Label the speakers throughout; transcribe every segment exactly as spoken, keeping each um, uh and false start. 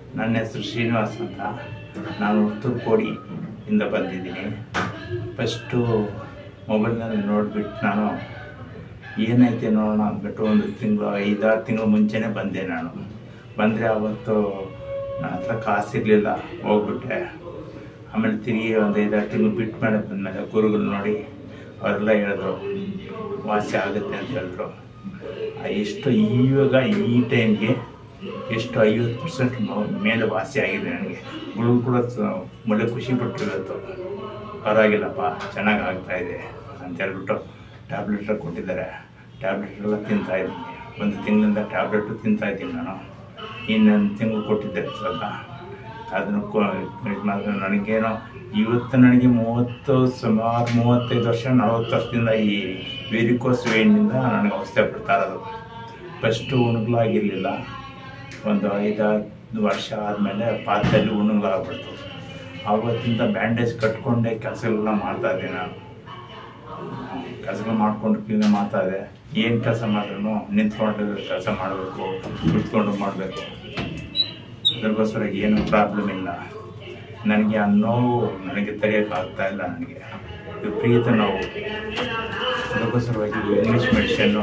Speaker 1: ನನ್ನ ಹೆಸರು ಶ್ರೀನಿವಾಸ್ ಅಂತ. ನಾನು ತುರ್ಕೋಡಿ ಇಂದ ಬಂದಿದ್ದೀನಿ. ಫಸ್ಟು ಮೊಬೈಲ್ನಲ್ಲಿ ನೋಡಿಬಿಟ್ಟು ನಾನು ಏನೈತೆ ನೋಡೋಣ ಅಂದ್ಬಿಟ್ಟು ಒಂದು ತಿಂಗಳು ಐದಾರು ತಿಂಗಳು ಮುಂಚೆನೇ ಬಂದೆ. ನಾನು ಬಂದರೆ ಆವತ್ತು ನನ್ನ ಹತ್ರ ಕಾಸಿರಲಿಲ್ಲ, ಹೋಗ್ಬಿಟ್ಟೆ. ಆಮೇಲೆ ತಿರುಗಿ ಒಂದು ಐದಾರು ತಿಂಗಳು ಬಿಟ್ಟು ಮೇಲೆ ಬಂದಮೇಲೆ ಗುರುಗಳು ನೋಡಿ ಅವರೆಲ್ಲ ಹೇಳಿದ್ರು ವಾಸಿ ಆಗುತ್ತೆ ಅಂತ ಹೇಳಿದ್ರು. ಎಷ್ಟು ಇವಾಗ ಈ ಟೈಮ್ಗೆ ಎಷ್ಟು ಐವತ್ತು ಪರ್ಸೆಂಟ್ ಮೇಲೆ ವಾಸಿ ಆಗಿದೆ ನನಗೆ. ಗುರುಗಳು ಕೂಡ ಒಳ್ಳೆ ಖುಷಿ ಪಟ್ಟಿರೋದು, ಪರವಾಗಿಲ್ಲಪ್ಪ ಚೆನ್ನಾಗಿ ಆಗ್ತಾಯಿದೆ ಅಂತ ಹೇಳ್ಬಿಟ್ಟು ಟ್ಯಾಬ್ಲೆಟ್ ಕೊಟ್ಟಿದ್ದಾರೆ. ಟ್ಯಾಬ್ಲೆಟ್ ಎಲ್ಲ ತಿಂತಾಯಿದ್ದೀನಿ. ಒಂದು ತಿಂಗಳಿಂದ ಟ್ಯಾಬ್ಲೆಟು ತಿಂತಾಯಿದ್ದೀನಿ ನಾನು. ಇನ್ನೊಂದು ತಿಂಗಳು ಕೊಟ್ಟಿದ್ದಾರೆ ಸ್ವಲ್ಪ, ಅದನ್ನು ಇದು ನನಗೇನೋ ಇವತ್ತು ನನಗೆ ಮೂವತ್ತು ಸುಮಾರು ಮೂವತ್ತೈದು ವರ್ಷ ನಲವತ್ತು ವರ್ಷದಿಂದ ಈ ವೆರಿಕೋಸ್ ವೇನಿಂದ ನನಗೆ ಅವಸ್ಥೆ ಪಡ್ತಾ ಇರೋದು. ಫಸ್ಟು ಉಣುಗ್ಲಾಗಿರಲಿಲ್ಲ, ಒಂದು ಐದಾರು ವರ್ಷ ಆದಮೇಲೆ ಪಾತ್ರೆಯಲ್ಲಿ ಉಣುಗ್ಲಾಗ್ಬಿಡ್ತು. ಆವತ್ತಿಂದ ಬ್ಯಾಂಡೇಜ್ ಕಟ್ಕೊಂಡೆ ಕೆಲಸಗಳನ್ನ ಮಾಡ್ತಾಯಿದ್ದೆ. ನಾನು ಕೆಲಸಗಳು ಮಾಡಿಕೊಂಡು ಕ್ಲೀನ್ ಮಾಡ್ತಾಯಿದ್ದೆ. ಏನು ಕೆಲಸ ಮಾಡಿದ್ರು ನಿಂತ್ಕೊಂಡು ಕೆಲಸ ಮಾಡಬೇಕು, ಕುತ್ಕೊಂಡು ಮಾಡಬೇಕು. ಅದಕ್ಕೋಸ್ಕರ ಏನೂ ಪ್ರಾಬ್ಲಮ್ ಇಲ್ಲ ನನಗೆ. ಆ ನೋವು ನನಗೆ ತೆರೆಯೋಕ್ಕಾಗ್ತಾ ಇಲ್ಲ, ನನಗೆ ವಿಪರೀತ ನೋವು. ಅದಕ್ಕೋಸ್ಕರವಾಗಿ ಇಂಗ್ಲೀಷ್ ಮೆಡಿಷನ್ನು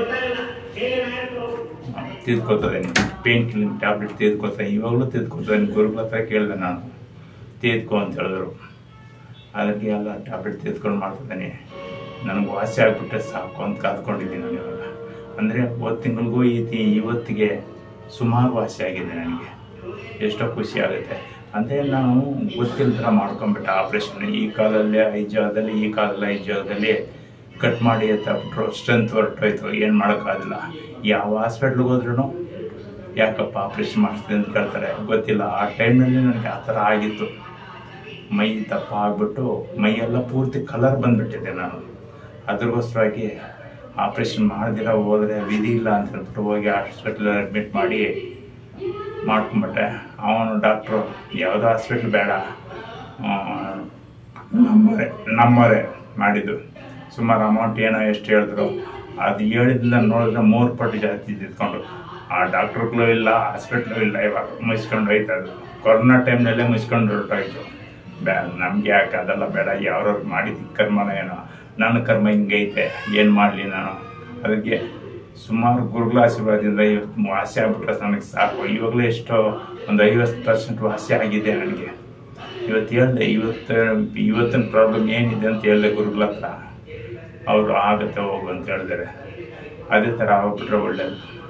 Speaker 1: ತೆಗೆದುಕೊಳ್ತದೆ, ಪೇನ್ ಕಿಲ್ಲಿಂಗ್ ಟ್ಯಾಬ್ಲೆಟ್ ತೆಗೆದುಕೊಳ್ತೇನೆ. ಇವಾಗಲೂ ತೆಗೆದುಕೊಳ್ತೇನೆ. ಗುರುಗಳ ಹತ್ರ ಕೇಳಿದೆ ನಾನು, ತೆಗೆದುಕೊ ಅಂತ ಹೇಳಿದ್ರು. ಅದಕ್ಕೆ ಎಲ್ಲ ಟ್ಯಾಬ್ಲೆಟ್ ತೆಗೆದುಕೊಂಡು ಮಾಡ್ತಿದ್ದೇನೆ. ನನಗೆ ವಾಸಿ ಆಗಿಬಿಟ್ರೆ ಸಾಕು ಅಂತ ಕಾದ್ಕೊಂಡಿದ್ದೀನಿ ನಾನು ಇವಾಗ. ಅಂದರೆ ಒಂದು ತಿಂಗಳಿಗೂ ಈ ಇವತ್ತಿಗೆ ಸುಮಾರು ವಾಸಿ ಆಗಿದೆ ನನಗೆ. ಎಷ್ಟೋ ಖುಷಿ ಆಗುತ್ತೆ. ಅಂದರೆ ನಾನು ಗೊತ್ತಿಲ್ಲ ಥರ ಮಾಡ್ಕೊಂಬಿಟ್ಟೆ ಆಪ್ರೇಷನ್. ಈ ಕಾಲಲ್ಲೇ ಐದು ಜಾಗದಲ್ಲಿ ಈ ಕಾಲಲ್ಲಿ ಐದು ಜಾಗದಲ್ಲಿ ಕಟ್ ಮಾಡಿ ಎತ್ತಾಬಿಟ್ರು. ಸ್ಟ್ರೆಂತ್ ಹೊರಟೋಯ್ತು, ಏನು ಮಾಡೋಕ್ಕಾಗಲ್ಲ. ಯಾವ ಹಾಸ್ಪಿಟ್ಲಿಗೆ ಹೋದ್ರೂ ಯಾಕಪ್ಪ ಆಪ್ರೇಷನ್ ಮಾಡಿಸ್ತೀನಿ ಅಂತ ಕೇಳ್ತಾರೆ. ಗೊತ್ತಿಲ್ಲ. ಆ ಟೈಮ್ನಲ್ಲಿ ನನಗೆ ಆ ಥರ ಆಗಿತ್ತು. ಮೈ ದಪ್ಪ ಆಗಿಬಿಟ್ಟು ಮೈಯೆಲ್ಲ ಪೂರ್ತಿ ಕಲರ್ ಬಂದುಬಿಟ್ಟಿದೆ. ನಾನು ಅದ್ರಗೋಸ್ಕರವಾಗಿ ಆಪ್ರೇಷನ್ ಮಾಡ್ದಿರ ಹೋದರೆ ವಿಧಿ ಇಲ್ಲ ಅಂತ ಹೇಳ್ಬಿಟ್ಟು ಹೋಗಿ ಹಾಸ್ಪಿಟ್ಲಲ್ಲಿ ಅಡ್ಮಿಟ್ ಮಾಡಿ ಮಾಡ್ಕೊಂಬಿಟ್ಟೆ. ಅವನು ಡಾಕ್ಟ್ರು ಯಾವುದೋ ಹಾಸ್ಪಿಟ್ಲ್ ಬೇಡ, ನಮ್ಮರೆ ನಮ್ಮರೆ ಮಾಡಿದ್ದು. ಸುಮಾರು ಅಮೌಂಟ್ ಏನೋ ಎಷ್ಟು ಹೇಳಿದ್ರು, ಅದು ಹೇಳಿದ್ರಿಂದ ನೋಡಿದ್ರೆ ಮೂರು ಪಟ್ಟು ಜಾಸ್ತಿ ತಿದ್ಕೊಂಡು. ಆ ಡಾಕ್ಟ್ರುಗಳು ಇಲ್ಲ, ಹಾಸ್ಪಿಟ್ಲು ಇಲ್ಲ, ಇವಾಗ ಮುಗಿಸ್ಕೊಂಡು ಹೋಯ್ತದು. ಕೊರೋನಾ ಟೈಮ್ನಲ್ಲೇ ಮುಗಿಸ್ಕೊಂಡು ಹೊರಟೋಯ್ತು. ಬ್ಯಾ ನಮಗೆ ಯಾಕೆ ಅದೆಲ್ಲ ಬೇಡ, ಯಾವ್ರವ್ರು ಮಾಡಿದ್ದು ಕರ್ಮನ ಏನೋ. ನನ್ನ ಕರ್ಮ ಹಿಂಗೈತೆ, ಏನು ಮಾಡಲಿ ನಾನು. ಅದಕ್ಕೆ ಸುಮಾರು ಗುರುಗಳ ಆಶೀರ್ವಾದದಿಂದ ಇವತ್ತು ವಾಸಿ ಆಗ್ಬಿಟ್ರೆ ನನಗೆ ಸಾಕು. ಇವಾಗಲೇ ಎಷ್ಟೋ ಒಂದು ಐವತ್ತು ಪರ್ಸೆಂಟ್ ವಾಸಿ ಆಗಿದೆ ನನಗೆ. ಇವತ್ತು ಹೇಳಿದೆ, ಇವತ್ತು ಇವತ್ತಿನ ಪ್ರಾಬ್ಲಮ್ ಏನಿದೆ ಅಂತ ಹೇಳಿದೆ ಗುರುಗಳ ಹತ್ರ. ಅವರು ಆಗುತ್ತೆ ಹೋಗು ಅಂತ ಹೇಳಿದ್ದಾರೆ. ಅದೇ ಥರ ಆಗ್ಬಿಟ್ರೆ ಒಳ್ಳೆಯದು.